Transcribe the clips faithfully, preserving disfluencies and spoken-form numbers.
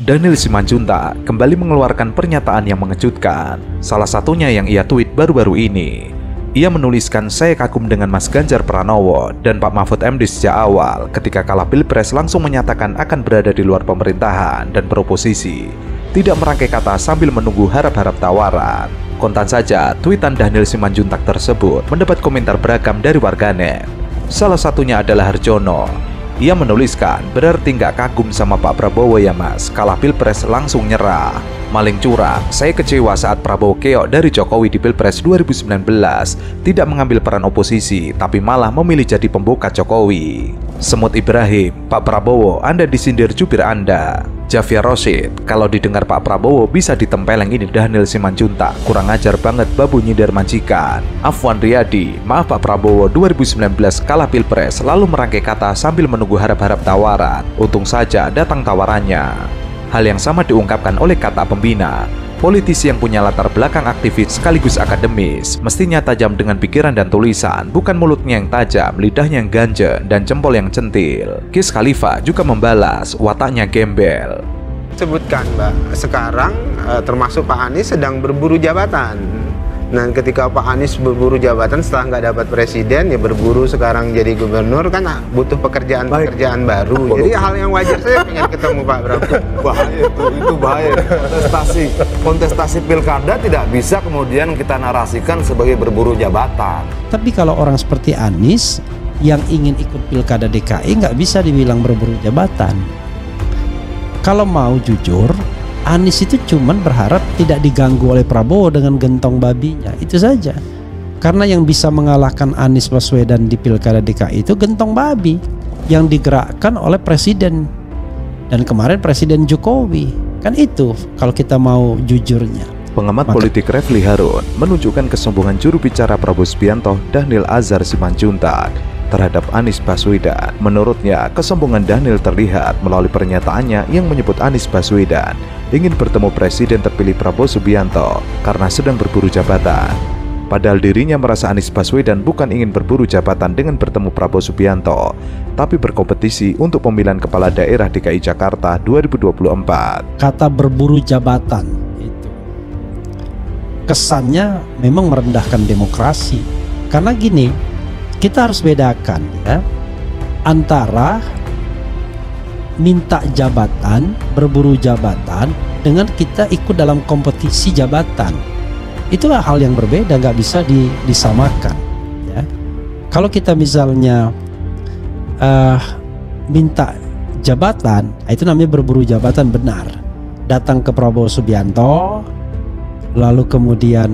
Daniel Simanjuntak kembali mengeluarkan pernyataan yang mengejutkan. Salah satunya yang ia tweet baru-baru ini. Ia menuliskan, "Saya kagum dengan Mas Ganjar Pranowo dan Pak Mahfud M D sejak awal. Ketika kalah Pilpres langsung menyatakan akan berada di luar pemerintahan dan beroposisi. Tidak merangkai kata sambil menunggu harap-harap tawaran." Kontan saja, tweetan Daniel Simanjuntak tersebut mendapat komentar beragam dari warganet. Salah satunya adalah Harjono. Ia menuliskan, "Berarti nggak kagum sama Pak Prabowo ya mas, kalah Pilpres langsung nyerah. Maling curang, saya kecewa saat Prabowo keok dari Jokowi di Pilpres dua ribu sembilan belas, tidak mengambil peran oposisi, tapi malah memilih jadi pembokat Jokowi. Semut Ibrahim, Pak Prabowo, Anda disindir jubir Anda." Javier Rosid, "Kalau didengar Pak Prabowo bisa ditempeleng ini Daniel Simanjuntak, kurang ajar banget babu nyindir majikan." Afwan Riyadi, "Maaf Pak Prabowo, dua ribu sembilan belas kalah Pilpres lalu merangkai kata sambil menunggu harap-harap tawaran. Untung saja datang tawarannya." Hal yang sama diungkapkan oleh Kata Pembina. Politisi yang punya latar belakang aktivis sekaligus akademis mestinya tajam dengan pikiran dan tulisan, bukan mulutnya yang tajam, lidahnya yang ganja, dan jempol yang centil. Kis Khalifa juga membalas, wataknya gembel. Sebutkan Mbak, sekarang termasuk Pak Anies sedang berburu jabatan. Nah, ketika Pak Anies berburu jabatan setelah nggak dapat presiden, ya berburu sekarang jadi gubernur, kan butuh pekerjaan-pekerjaan baru. Jadi hal yang wajar, saya pengen ketemu Pak Prabowo. Bahaya itu, itu bahaya. Kontestasi, kontestasi pilkada tidak bisa kemudian kita narasikan sebagai berburu jabatan. Tapi kalau orang seperti Anies yang ingin ikut pilkada D K I nggak bisa dibilang berburu jabatan. Kalau mau jujur, Anies itu cuman berharap tidak diganggu oleh Prabowo dengan gentong babinya, itu saja. Karena yang bisa mengalahkan Anies Baswedan di pilkada D K I itu gentong babi yang digerakkan oleh presiden. Dan kemarin Presiden Jokowi. Kan itu kalau kita mau jujurnya. Pengamat Maka, politik Refli Harun menunjukkan kesombongan juru bicara Prabowo Subianto Daniel Azhar Simanjuntak terhadap Anies Baswedan. Menurutnya, kesombongan Daniel terlihat melalui pernyataannya yang menyebut Anies Baswedan ingin bertemu Presiden terpilih Prabowo Subianto karena sedang berburu jabatan. Padahal dirinya merasa Anies Baswedan bukan ingin berburu jabatan dengan bertemu Prabowo Subianto, tapi berkompetisi untuk pemilihan kepala daerah D K I Jakarta dua ribu dua puluh empat. Kata berburu jabatan itu kesannya memang merendahkan demokrasi. Karena gini, kita harus bedakan ya antara minta jabatan, berburu jabatan, dengan kita ikut dalam kompetisi jabatan. Itulah hal yang berbeda, nggak bisa di, disamakan. Ya. Kalau kita misalnya uh, minta jabatan, itu namanya berburu jabatan benar. Datang ke Prabowo Subianto, lalu kemudian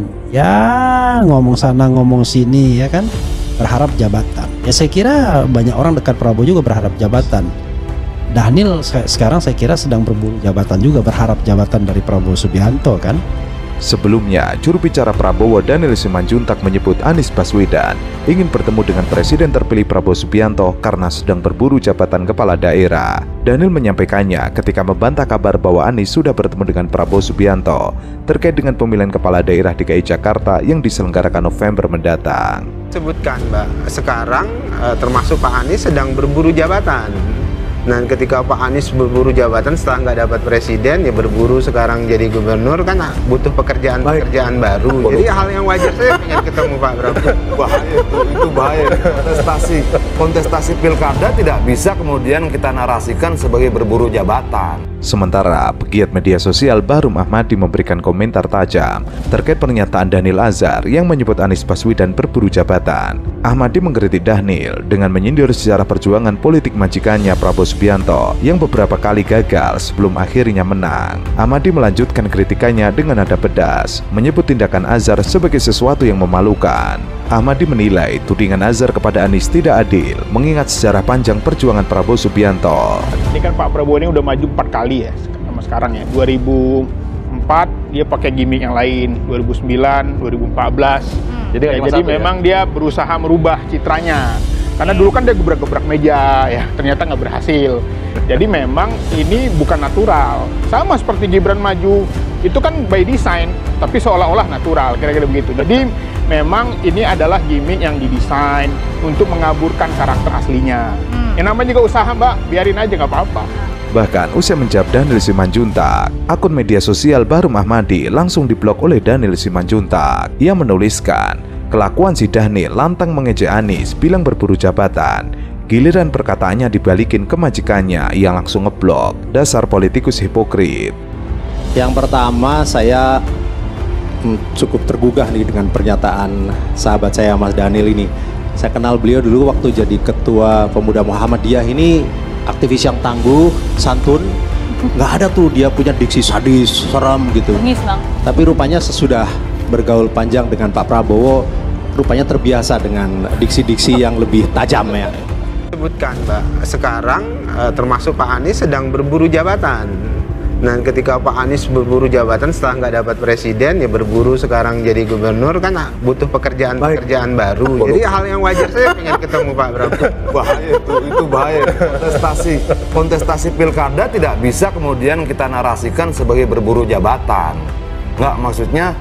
ya ngomong sana ngomong sini ya kan, berharap jabatan. Ya saya kira banyak orang dekat Prabowo juga berharap jabatan. Daniel sekarang saya kira sedang berburu jabatan juga, berharap jabatan dari Prabowo Subianto kan. Sebelumnya, juru bicara Prabowo Daniel Simanjuntak menyebut Anies Baswedan ingin bertemu dengan Presiden terpilih Prabowo Subianto karena sedang berburu jabatan kepala daerah. Daniel menyampaikannya ketika membantah kabar bahwa Anies sudah bertemu dengan Prabowo Subianto terkait dengan pemilihan kepala daerah D K I Jakarta yang diselenggarakan November mendatang. Sebutkan Mbak, sekarang termasuk Pak Anies sedang berburu jabatan. Nah, ketika Pak Anies berburu jabatan setelah nggak dapat presiden, ya berburu sekarang jadi gubernur, kan butuh pekerjaan-pekerjaan baru. Jadi hal yang wajar, saya pengen ketemu Pak Prabowo. Bahaya itu, itu bahaya. Kontestasi, kontestasi pilkada tidak bisa kemudian kita narasikan sebagai berburu jabatan. Sementara pegiat media sosial Bahrum Ahmadi memberikan komentar tajam terkait pernyataan Daniel Azhar yang menyebut Anies Baswedan berburu jabatan. Ahmadi mengkritik Daniel dengan menyindir sejarah perjuangan politik majikannya Prabowo Subianto yang beberapa kali gagal sebelum akhirnya menang. Ahmadi melanjutkan kritikannya dengan nada pedas, menyebut tindakan Azhar sebagai sesuatu yang memalukan. Ahmadi menilai tudingan Azhar kepada Anies tidak adil, mengingat sejarah panjang perjuangan Prabowo Subianto. Ini kan Pak Prabowo ini udah maju empat kali ya, sama sekarang ya. dua ribu empat dia pakai gimmick yang lain, dua ribu sembilan, dua ribu empat belas. Hmm. Jadi, ya, jadi memang ya? dia berusaha merubah citranya. Karena dulu kan dia gebrak-gebrak meja, ya ternyata nggak berhasil. Jadi memang ini bukan natural. Sama seperti Gibran maju, itu kan by design, tapi seolah-olah natural, kira-kira begitu. Jadi memang ini adalah gimmick yang didesain untuk mengaburkan karakter aslinya. Hmm. Yang namanya juga usaha Mbak, biarin aja nggak apa-apa. Bahkan usai menjawab Daniel Simanjuntak, akun media sosial Bahrum Ahmadi langsung diblok oleh Daniel Simanjuntak. Ia menuliskan, kelakuan si Daniel lantang mengejek Anies bilang berburu jabatan. Giliran perkataannya dibalikin ke majikannya, ia langsung ngeblok. Dasar politikus hipokrit. Yang pertama, saya hmm, cukup tergugah nih dengan pernyataan sahabat saya Mas Daniel ini. Saya kenal beliau dulu waktu jadi ketua pemuda Muhammadiyah. Ini aktivis yang tangguh, santun, nggak ada tuh dia punya diksi sadis, serem gitu. Bengis, Bang. Tapi rupanya sesudah bergaul panjang dengan Pak Prabowo, rupanya terbiasa dengan diksi-diksi yang lebih tajam ya. Sebutkan, Mbak, sekarang eh, termasuk Pak Anies sedang berburu jabatan. Nah, ketika Pak Anies berburu jabatan setelah nggak dapat presiden, ya berburu sekarang jadi gubernur, kan butuh pekerjaan-pekerjaan baru. Jadi hal yang wajar, saya pengen ketemu Pak Prabowo. Bahaya itu, itu bahaya. Kontestasi, kontestasi pilkada tidak bisa kemudian kita narasikan sebagai berburu jabatan. Nggak, maksudnya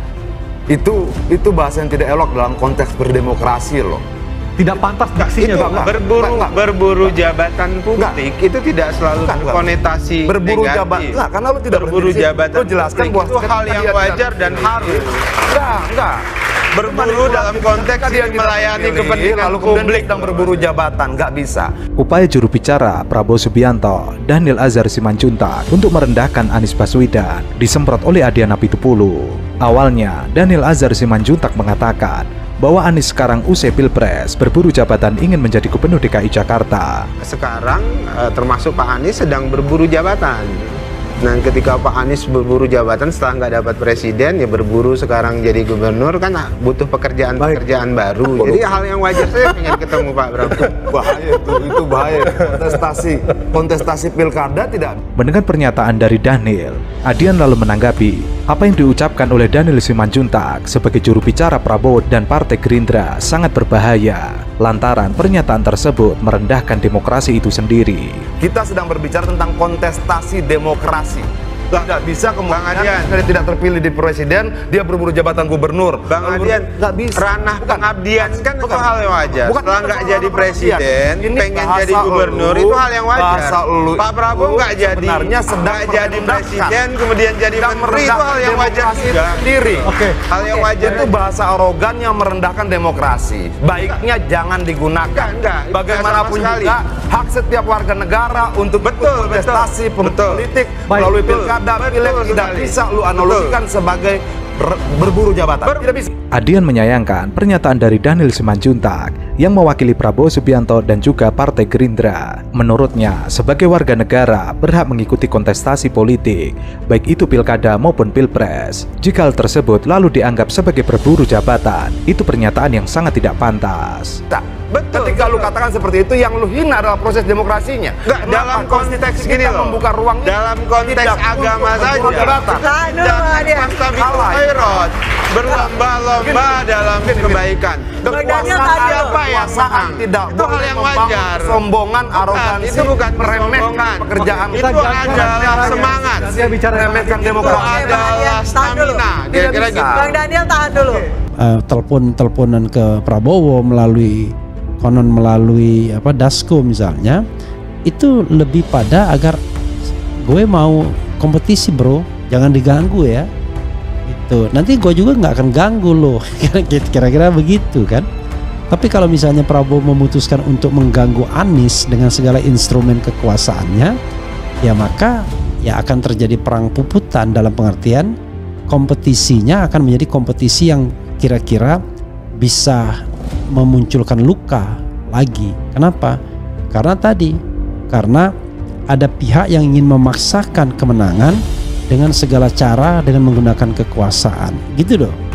itu itu bahasa yang tidak elok dalam konteks berdemokrasi loh. Tidak pantas diksinya, Itu Bang. berburu Enggak, enggak. berburu jabatan publik itu tidak selalu Enggak, enggak. konotasi Berburu negatif. jabatan, enggak, karena lu tidak berburu berdiri. jabatan Lu jelaskan publik bahwa itu hal yang dia wajar tidak dan harus. Enggak, enggak. Berburu dalam konteks Ketika dia ini tidak melayani memilih, kepentingan lalu kemudian publik. sedang berburu jabatan, nggak bisa. Upaya juru bicara Prabowo Subianto, Daniel Azhar Simanjuntak untuk merendahkan Anies Baswedan disemprot oleh Adiana Pitupulu. Awalnya, Daniel Azhar Simanjuntak mengatakan bahwa Anies sekarang usai Pilpres berburu jabatan ingin menjadi gubernur D K I Jakarta. Sekarang eh, termasuk Pak Anies sedang berburu jabatan. Nah, ketika Pak Anies berburu jabatan setelah nggak dapat presiden, ya berburu sekarang jadi gubernur, kan butuh pekerjaan-pekerjaan baru. Jadi hal yang wajar, saya pengen ketemu Pak Prabowo. Bahaya itu, itu bahaya. Kontestasi, kontestasi pilkada tidak. Mendengar pernyataan dari Daniel, Adian lalu menanggapi apa yang diucapkan oleh Daniel Simanjuntak sebagai juru bicara Prabowo dan Partai Gerindra sangat berbahaya. Lantaran pernyataan tersebut merendahkan demokrasi itu sendiri. Kita sedang berbicara tentang kontestasi demokrasi. Tidak bisa kemudian dia tidak terpilih di presiden, dia berburu jabatan gubernur. Bang Adian, nggak bisa. ranah Bukan. pengabdian kan Bukan. itu hal yang wajar. Bukan. Setelah nggak Bukan. jadi Bukan. presiden, Ini pengen bahasa jadi gubernur, lu, itu hal yang wajar. bahasa lu Pak Prabowo itu nggak jadi, sebenarnya sedang nggak jadi merendahkan. presiden, kemudian jadi Sedang menteri, itu hal yang wajar demokrasi juga. sendiri. Oke. Hal yang wajar Itu bahasa arogan yang merendahkan demokrasi. Baiknya jangan digunakan. Enggak, enggak. Itu Bagaimanapun sama sekali. juga hak setiap warga negara untuk Betul, kontestasi betul. politik Baik, melalui betul. pilkada, Betul pileg tidak sekali. bisa lu analogikan sebagai ber- berburu jabatan. Ber- Tidak bisa. Adian menyayangkan pernyataan dari Daniel Simanjuntak yang mewakili Prabowo Subianto dan juga Partai Gerindra. Menurutnya, sebagai warga negara berhak mengikuti kontestasi politik, baik itu pilkada maupun pilpres. Jika hal tersebut lalu dianggap sebagai berburu jabatan, itu pernyataan yang sangat tidak pantas. Tak. Betul, Ketika lu betul. katakan seperti itu, yang lu hina adalah proses demokrasinya. Enggak, Kenapa dalam konteks konstitusi gini kita loh. membuka ruang ini Dalam konteks tidak agama untuk berburu saja. jabatan. Dan fastabiqul khairat, berlomba-lomba dalam kebaikan. Kekuasaan siapa yang menang? tidak Itu hal boleh yang membangun wajar. Sombongan, Bukan, arogansi, itu bukan meremehkan kesombongan. pekerjaan. Itu adalah semangat. Dia bicara Meremehkan Itu demokrasi. adalah stamina. Kira-kira bisa. gitu. Bang Daniel tahan dulu. uh, telepon-teleponan ke Prabowo melalui konon melalui apa Dasko misalnya, itu lebih pada agar gue mau kompetisi bro, jangan diganggu ya. Itu nanti gue juga nggak akan ganggu lo. Kira-kira begitu kan. Tapi kalau misalnya Prabowo memutuskan untuk mengganggu Anies dengan segala instrumen kekuasaannya, ya maka ya akan terjadi perang puputan, dalam pengertian kompetisinya akan menjadi kompetisi yang kira-kira bisa memunculkan luka lagi. Kenapa? Karena tadi, karena ada pihak yang ingin memaksakan kemenangan dengan segala cara dengan menggunakan kekuasaan, gitu loh.